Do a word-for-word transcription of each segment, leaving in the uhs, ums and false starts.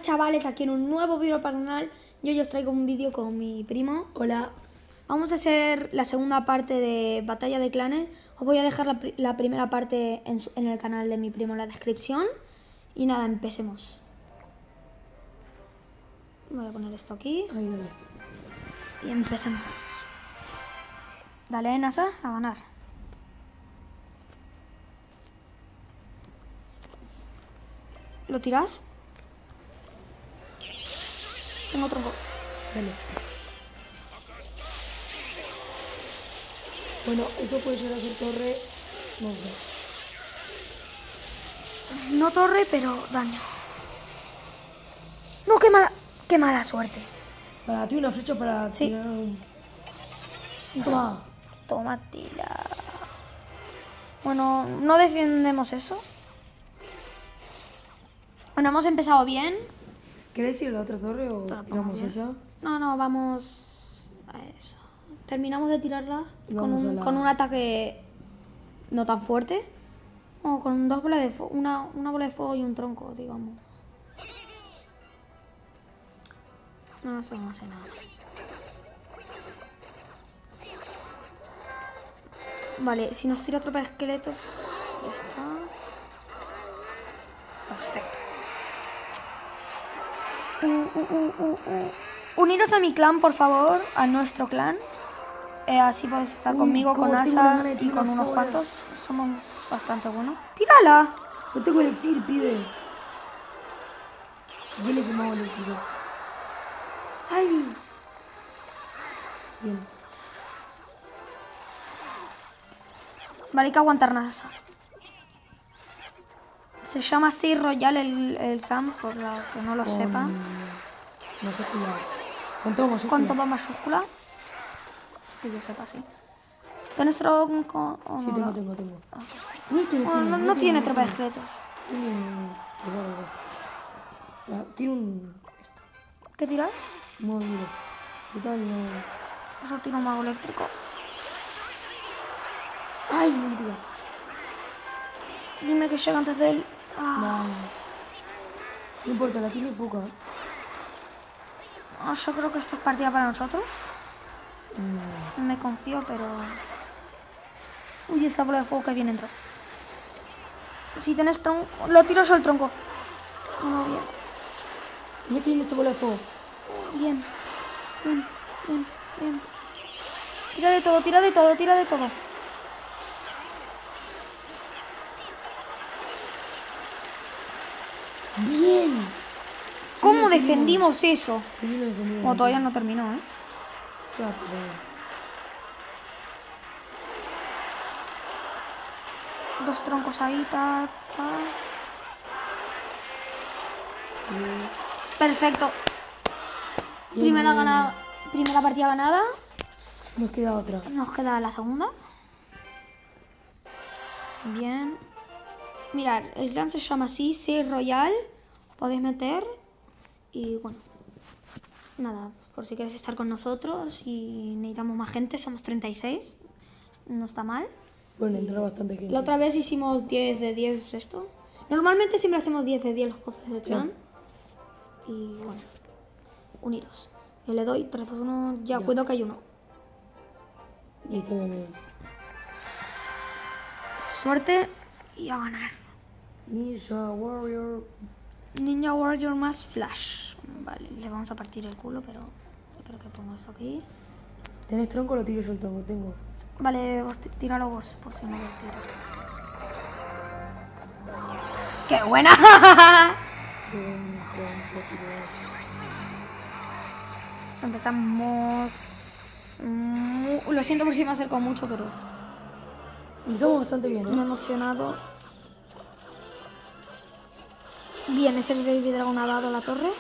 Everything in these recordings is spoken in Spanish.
chavales, aquí en un nuevo vídeo para el canal. Yo hoy os traigo un vídeo con mi primo. Hola. Vamos a hacer la segunda parte de Batalla de Clanes. Os voy a dejar la, la primera parte en, su, en el canal de mi primo en la descripción. Y nada, empecemos. Voy a poner esto aquí. Ahí, dale. Y empecemos. Dale, NASA, a ganar. ¿Lo tiras? Tengo tronco. Dale. Bueno, eso puede llegar a ser torre. No sé. No torre, pero daño. No, qué mala, qué mala suerte. Para ti una flecha para Sí. tirar un... Toma. Toma, tira. Bueno, no defendemos eso. Bueno, hemos empezado bien. ¿Querés ir a la otra torre o Pero tiramos bien. esa? No, no, vamos a eso. Terminamos de tirarla Y con vamos un, a la- con un ataque no tan fuerte. O con dos bolas de fuego, una, una bola de fuego y un tronco, digamos. No, eso no hace nada. Vale, si nos tira tropa de esqueletos, ya está. Perfecto. Uh, uh, uh, uh, uh. Uniros a mi clan, por favor, a nuestro clan. Eh, así podéis estar Uy, conmigo, cómo con tengo una Asa gana de y tirar con unos fuera. cuantos. Somos bastante buenos. ¡Tírala! No tengo elixir, pibe. Dile que me hago elixir. ¡Ay! Bien. Vale, hay que aguantar NASA. Se llama así Royal el, el clan, por lo que no lo Con... sepa. Mayúscula. Con todo mayúscula. Con todo mayúscula. Que yo sepa, sí. ¿Tienes tronco? o Sí, no? tengo, tengo, tengo. No, este no Bueno, tiene, no, no tiene tropa de tiene. esqueletos. Tiene... Igual, igual. Ah, tiene un... ¿Qué tiras? Modo duro. ¿Qué tal? No. Eso tira un mago eléctrico. ¡Ay, no me tira! Dime que llega antes de él. Ah, No. No importa, la tiene poca. ah, yo creo que esto es partida para nosotros. Mm. Me confío, pero... Uy, esa bola de fuego que viene entró. Si tienes tronco... Lo tiro yo el tronco. No, bien. Mira que viene esa bola de fuego. Bien. Bien, bien, bien. Tira de todo, tira de todo, tira de todo. ¡Bien! ¿Cómo Sí, defendimos eso? Qué bien lo defendieron. Bueno, todavía no terminó, ¿eh? Ya, pero... Dos troncos ahí, ta, ta. Bien. Perfecto. Bien, Primera, bien. ganada, primera partida ganada. Nos queda otra. Nos queda la segunda. Bien. Mirad, el clan se llama así, seis Royal. Podéis meter. Y bueno. Nada, por si queréis estar con nosotros y necesitamos más gente, somos treinta y seis. No está mal. Bueno, entrar bastante gente. La otra vez hicimos diez de diez esto. Normalmente siempre hacemos diez de diez los cofres del clan. Y bueno, uniros. Yo le doy tres, dos, uno, ya, Ya. cuidado que hay uno. Listo, bien, bien. Suerte y a ganar. Ninja Warrior. Ninja Warrior más Flash. Vale, le vamos a partir el culo, pero espero que pongo esto aquí. ¿Tenés tronco o lo tiro yo el tronco? Tengo. Vale, vos tí- tíralo vos, por si no lo tiro. ¡Qué buena! Qué buen tronco tiré. Empezamos... mu- Lo siento por si me acerco mucho, pero Empezamos bastante bien, me he ¿eh? emocionado. Bien, ese Baby Dragon ha dado a la torre.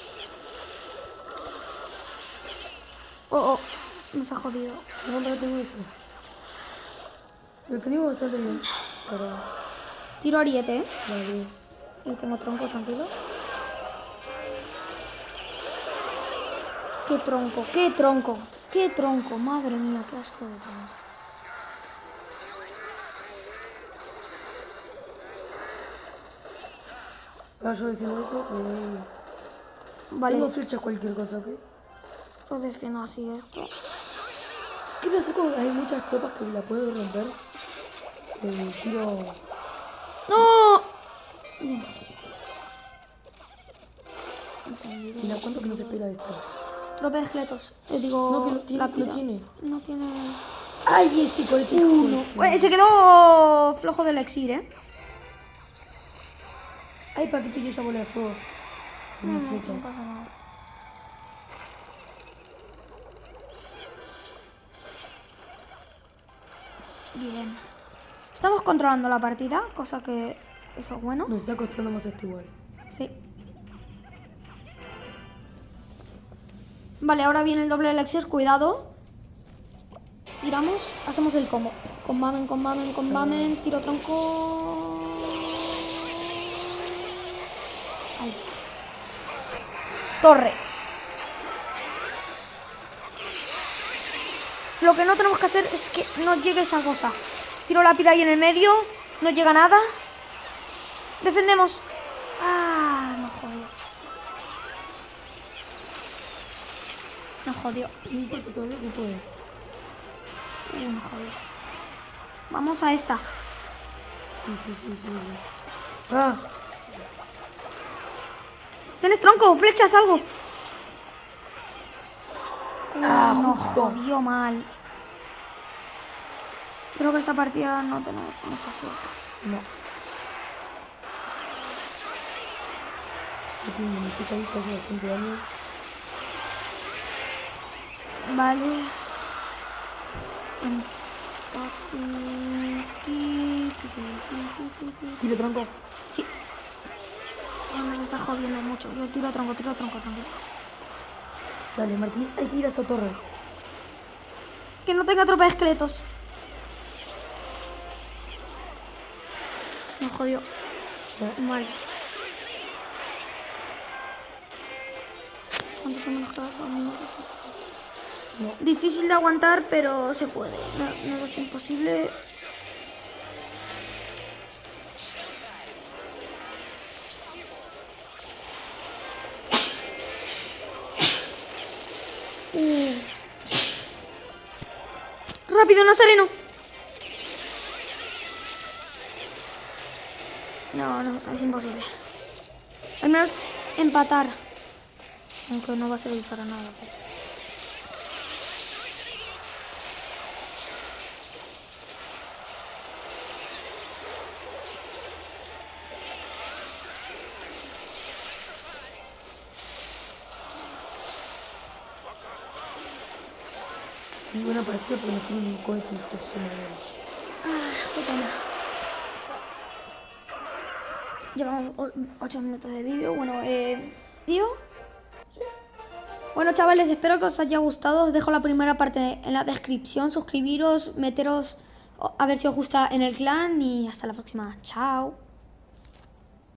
Oh, oh, nos ha jodido. No, pero tengo esto. Lo defendimos bastante bien. Pero... Tiro ariete, ¿eh? Vale, bien. Y tengo tronco, tranquilo. ¡Qué tronco! ¡Qué tronco! ¡Qué tronco! Madre mía, qué asco de tronco. Ahora yo defiendo eso, pero... Vale, Tengo flechas, cualquier cosa, ¿ok? yo defiendo así esto. ¿Qué pasa cuando hay muchas tropas que la puedo romper? Eh, tiro... ¡No! ¿Y la cuánto que no se pega esto? Tropa de esqueletos. Eh, digo, No, que lo tiene, lápida. lo tiene. No tiene... ¡Ay, ese por este Uno. Eh, se quedó flojo del elixir, ¿eh? Ay, ¿para qué pillé esa bola de fuego? Tenía No, no, flechas. no pasa nada. Bien. Estamos controlando la partida, cosa que eso es bueno. Nos está costando más este igual. Sí. Vale, ahora viene el doble elixir, cuidado. Tiramos, hacemos el combo. Combamen, combamen, combamen, tiro tronco. Ahí está. Torre. Lo que no tenemos que hacer es que no llegue esa cosa. Tiro lápida ahí en el medio, no llega nada. Defendemos. Ah, no jodió. No jodió. No importa, todavía se puede. Uh, no jodió. Vamos a esta. Sí, sí, sí, sí. sí. Ah, ¿Tienes tronco? ¿Flechas? ¿Algo? Ah, no, justo. jodió mal. Creo que esta partida no tenemos mucha suerte. no. Yo tengo una pica ahí que hace bastante daño. Vale. Empate. Ti, ti, ti, ti, ti, ti. Tiro tronco. Sí. Ya me está jodiendo mucho. Yo tiro tronco, tiro tronco, tranquilo. Dale, Martín, hay que ir a esa torre. Que no tenga tropa de esqueletos. Me jodió. Ya. Mal. ¿Cuánto tiempo nos queda? Dos minutos. No. Difícil de aguantar, pero se puede. No, no es imposible. Uh. ¡Rápido, Nazareno! No, no, es imposible. Al menos empatar. Aunque no va a servir para nada. Pero... Sí, buena partida porque nos tienen un cohete y justo me muero. Ah, qué pena. Llevamos ocho minutos de vídeo. Bueno, eh... ¿Tío? Bueno, chavales, espero que os haya gustado. Os dejo la primera parte en la descripción. Suscribiros, meteros a ver si os gusta en el clan y hasta la próxima. Chao.